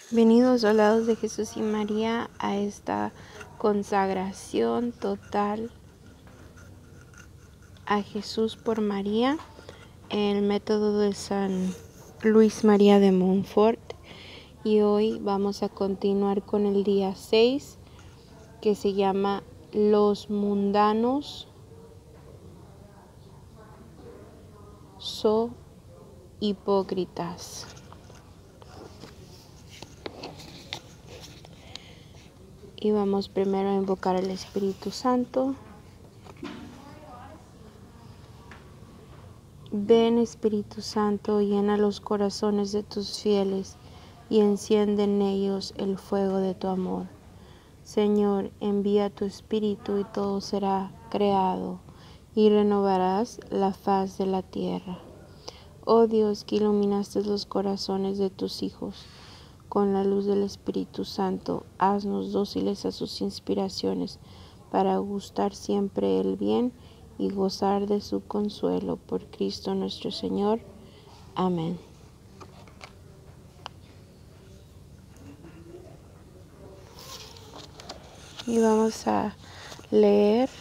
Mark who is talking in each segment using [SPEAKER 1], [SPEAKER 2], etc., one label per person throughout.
[SPEAKER 1] Venidos, soldados de Jesús y María, a esta consagración total a Jesús por María, el método de San Luis María de Montfort. Y hoy vamos a continuar con el día 6, que se llama Los mundanos so hipócritas. Y vamos primero a invocar al Espíritu Santo. Ven, Espíritu Santo, llena los corazones de tus fieles y enciende en ellos el fuego de tu amor. Señor, envía tu Espíritu y todo será creado y renovarás la faz de la tierra. Oh Dios, que iluminaste los corazones de tus hijos con la luz del Espíritu Santo, haznos dóciles a sus inspiraciones para gustar siempre el bien y gozar de su consuelo. Por Cristo nuestro Señor. Amén. Y vamos a leer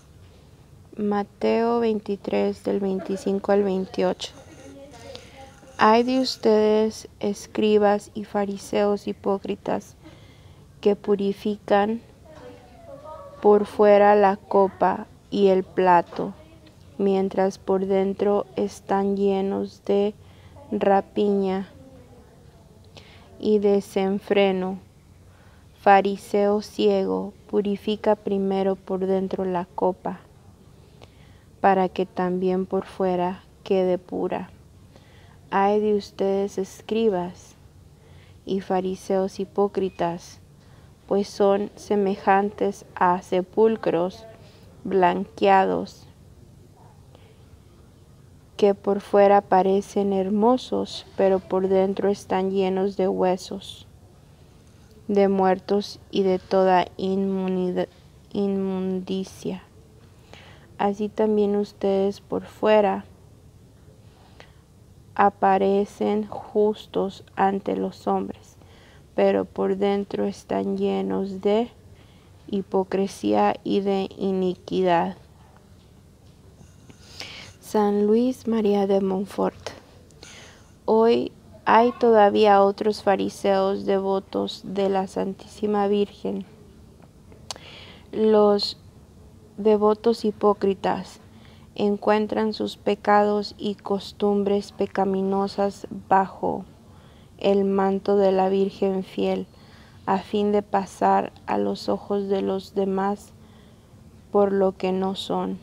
[SPEAKER 1] Mateo 23 del 25 al 28. Ay de ustedes, escribas y fariseos hipócritas, que purifican por fuera la copa y el plato, mientras por dentro están llenos de rapiña y desenfreno. Fariseo ciego, purifica primero por dentro la copa, para que también por fuera quede pura. Ay de ustedes, escribas y fariseos hipócritas, pues son semejantes a sepulcros blanqueados, que por fuera parecen hermosos, pero por dentro están llenos de huesos, de muertos y de toda inmundicia. Así también ustedes por fuera aparecen justos ante los hombres, pero por dentro están llenos de hipocresía y de iniquidad. San Luis María de Montfort. Hoy hay todavía otros fariseos devotos de la Santísima Virgen. Los devotos hipócritas encuentran sus pecados y costumbres pecaminosas bajo el manto de la Virgen fiel, a fin de pasar a los ojos de los demás por lo que no son.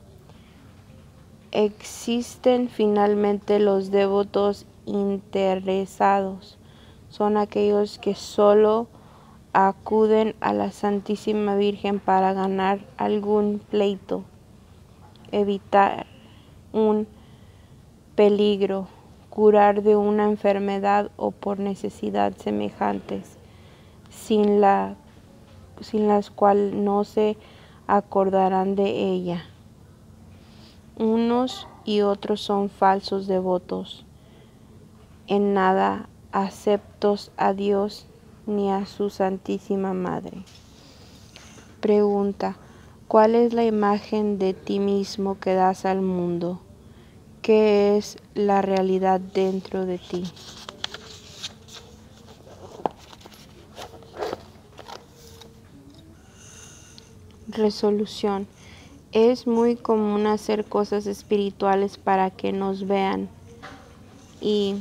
[SPEAKER 1] Existen finalmente los devotos interesados. Son aquellos que solo acuden a la Santísima Virgen para ganar algún pleito, evitar un peligro, curar de una enfermedad o por necesidad semejantes, sin las cuales no se acordarán de ella. Unos y otros son falsos devotos, en nada aceptos a Dios ni a su Santísima Madre. Pregunta: ¿cuál es la imagen de ti mismo que das al mundo? ¿Qué es la realidad dentro de ti? Resolución: es muy común hacer cosas espirituales para que nos vean y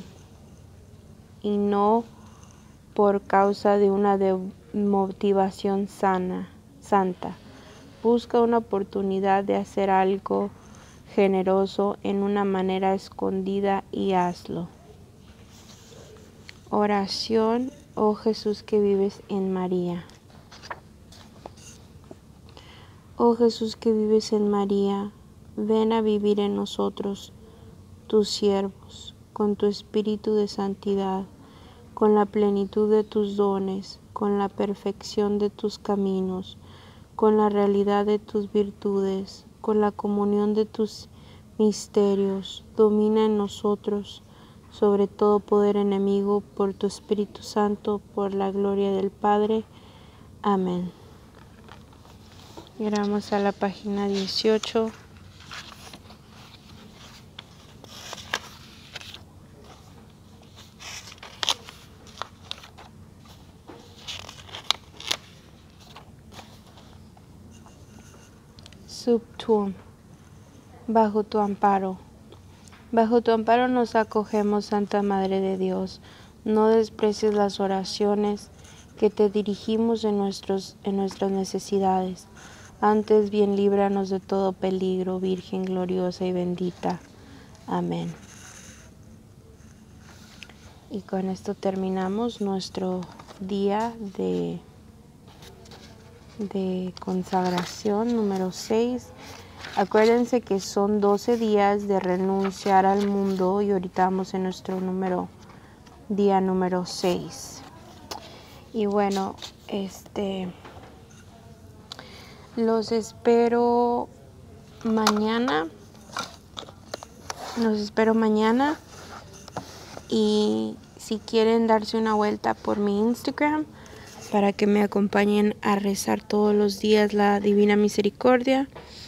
[SPEAKER 1] no por causa de una motivación santa. Busca una oportunidad de hacer algo generoso en una manera escondida y hazlo. Oración. Oh Jesús que vives en María. Oh Jesús que vives en María, ven a vivir en nosotros, tus siervos, con tu espíritu de santidad, con la plenitud de tus dones, con la perfección de tus caminos, con la realidad de tus virtudes, con la comunión de tus misterios. Domina en nosotros sobre todo poder enemigo, por tu Espíritu Santo, por la gloria del Padre. Amén. Llegamos a la página 18. Sub tuum, bajo tu amparo. Bajo tu amparo nos acogemos, Santa Madre de Dios. No desprecies las oraciones que te dirigimos en nuestras necesidades. Antes bien líbranos de todo peligro, Virgen gloriosa y bendita. Amén. Y con esto terminamos nuestro día de consagración número 6. Acuérdense que son 12 días de renunciar al mundo y ahorita vamos en nuestro día número 6. Y bueno, los espero mañana. Y si quieren darse una vuelta por mi Instagram para que me acompañen a rezar todos los días la Divina Misericordia.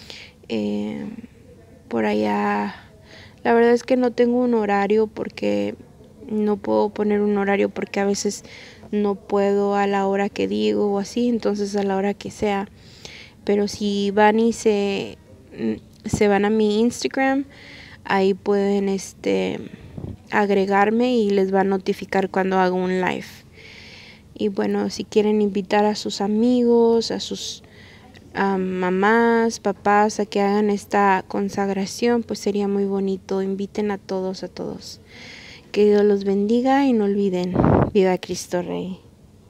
[SPEAKER 1] Por allá, la verdad es que no tengo un horario porque no puedo poner un horario porque a veces no puedo a la hora que digo o así, entonces a la hora que sea. Pero si van y se van a mi Instagram, ahí pueden agregarme y les va a notificar cuando hago un live. Y bueno, si quieren invitar a sus amigos, a sus mamás, papás a que hagan esta consagración, pues sería muy bonito. Inviten a todos. Que Dios los bendiga y no olviden, viva Cristo Rey.